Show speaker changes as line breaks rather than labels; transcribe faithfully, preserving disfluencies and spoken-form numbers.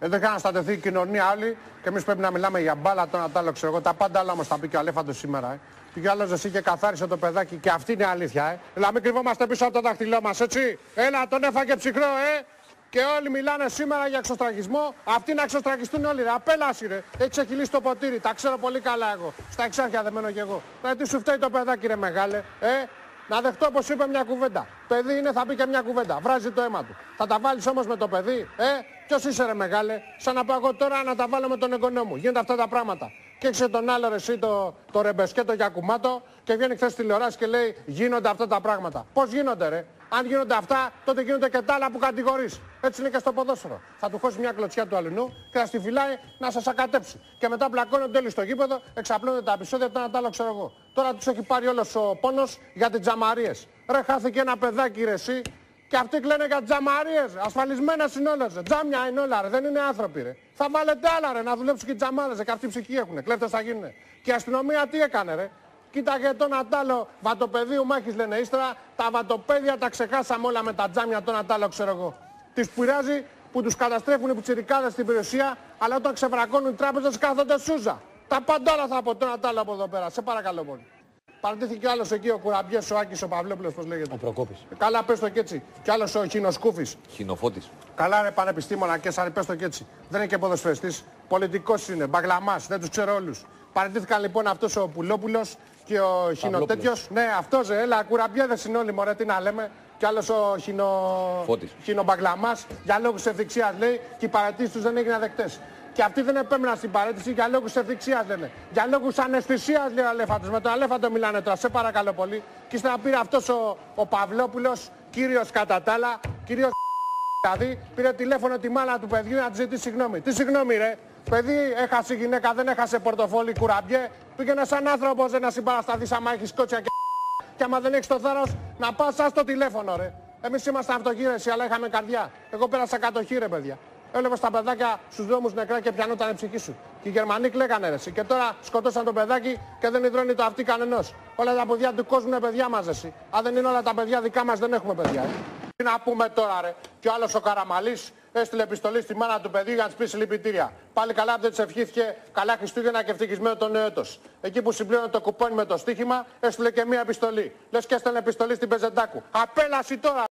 Εδώ έχει αναστατωθεί η κοινωνία όλη και εμείς πρέπει να μιλάμε για μπάλα, τον Ατάλο, ξέρω εγώ. Τα πάντα άλλα όμως θα πει και ο Αλέφαντος σήμερα. Ε. Πήγε άλλος εσύ και καθάρισε το παιδάκι και αυτή είναι η αλήθεια. Ε. Δηλαδή μην κρυβόμαστε πίσω από το δάχτυλό μας, έτσι. Έλα, τον έφαγε ψυχρό, ε. Και όλοι μιλάνε σήμερα για εξωστραγισμό. Αυτοί να εξωστραγιστούν όλοι, ρε. Απέλαση, ρε. Έχει ξεκυλήσει το ποτήρι. Τα ξέρω πολύ καλά εγώ. Στα εξάρχεια δεν μένω κι εγώ. Δηλαδή τι σου φταίει το παιδάκι, ρε μεγάλε. Ε. Να δεχτώ πως είπε μια κουβέντα. Παιδί είναι, θα πει και μια κουβέντα. Βράζει το αίμα του. Θα τα βάλεις όμως με το παιδί, ε. Ποιος είσαι, ρε μεγάλε. Σαν να πάω εγώ τώρα να τα βάλω με τον εγγονό μου. Γίνονται αυτά τα πράγματα. Και έξε τον άλλο ρε εσύ το, το ρεμπεσκέτο για κουμάτο και βγαίνει χθες τηλεοράση και λέει γίνονται αυτά τα πράγματα. Πώς γίνονται, ρε. Αν γίνονται αυτά, τότε γίνονται και τα άλλα που κατηγορείς. Έτσι είναι και στο ποδόσφαιρο. Θα του χώσει μια κλωτσιά του αλουνού και θα στη φυλάει να σας ακατέψει. Και μετά πλακώνονται όλοι στο γήπεδο, εξαπλώνονται τα επεισόδια, τον Ατάλο ξέρω εγώ. Τώρα τους έχει πάρει όλος ο πόνος για τις τζαμαρίες. Ρε, χάθηκε ένα παιδάκι ρε εσύ και αυτοί κλαίνε για τζαμαρίες. Ασφαλισμένες είναι όλες. Τζάμια είναι όλα, ρε. Δεν είναι άνθρωποι, ρε. Θα βάλετε άλλα, ρε, να δουλέψουν και οι τζαμάρες. Και αυτοί ψυχή έχουν. Κλέφτες θα γίνουν. Και η αστυνομία τι έκανε, ρε. Κοίταγε τον Ατάλο, βατοπεδίου μάχης λένε ύστερα. Τα βατοπέδια τα ξεχάσαμε όλα με τα τζάμια τον Ατάλο, ξέρω εγώ. Τις πειράζει που τους καταστρέφουν οι πιτσιρικάδες στην περιουσία, αλλά όταν ξεβρακώνουν οι τράπεζες κάθονται σούζα. Τα πάντα όλα θα πω τον Ατάλο από εδώ πέρα. Σε παρακαλώ πολύ. Παρατήθηκε άλλος εκεί ο Κουραμπιές, ο Άκης, ο Παυλόπουλος, πώς λέγεται.
Ο Προκόπης.
Καλά, πες το και έτσι. Κι άλλος ο Χινοσκούφης.
Χινοφώτης.
Καλά, ρε πανεπιστήμονα και σαν πες το και έτσι. Δεν είναι και ποδοσφαιριστής. Πολιτικός είναι. Μπαγλαμάς. Δεν τους ξέρω όλους. Παρατήθηκαν λοιπόν αυτός ο Πουλόπουλος και ο Χινοτέτιος. Ναι, αυτός, ε, έλα, Κουραμπιέδες είναι όλοι, μωρέ, τι να λέμε. Κι άλλος ο Χινο... Χινομπαγλαμάς. Για λόγους ευθυξίας λέει και οι παρατήσεις τους δεν έγιναν δεκτές. Και αυτοί δεν επέμεναν στην παρέτηση για λόγους ευθυξίας λένε. Για λόγους αναισθησίας λέει ο Αλέφαντος. Με τον Αλέφαντο μιλάνε τώρα, σε παρακαλώ πολύ. Και ύστερα πήρε αυτός ο, ο Παυλόπουλος, κύριος κατά τα άλλα, κύριος δηλαδή, πήρε τηλέφωνο τη μάνα του παιδιού να της ζητήσει συγγνώμη. Τι συγγνώμη ρε, παιδί έχασε γυναίκα, δεν έχασε πορτοφόλι Κουραμπιέ. Πήγαινε σαν άνθρωπος να συμπαρασταθείς άμα έχεις κότσια και και άμα δεν έχεις το θάρρος να πας σαν στο τηλέφωνο ρε. Εμείς ήμασταν αυτοχείρεση αλλά είχαμε καρδιά. Εγώ πέρασα κατοχή ρε παιδιά. Έβλεπες τα παιδάκια στους δρόμους νεκρά και πιανόταν η ψυχή σου. Και οι Γερμανοί κλαίγανε ρε. Και τώρα σκοτώσαν το παιδάκι και δεν υδρώνει το αυτί κανενός. Όλα τα παιδιά του κόσμου είναι παιδιά μας εσύ. Αν δεν είναι όλα τα παιδιά δικά μας δεν έχουμε παιδιά. Ε. Τι να πούμε τώρα ρε. Και ο άλλος ο Καραμαλής έστειλε επιστολή στη μάνα του παιδιού για να της πει συλληπιτήρια. Πάλι καλά που δεν της ευχήθηκε καλά Χριστούγεννα και ευτυχισμένο το νέο έτος. Εκεί που συμπλήρωνε το κουπόνι με το στοίχημα έστειλε και μία επιστολή. Λες και έστελνε επιστολή στην Πεζεντάκου. Απέλαση τώρα.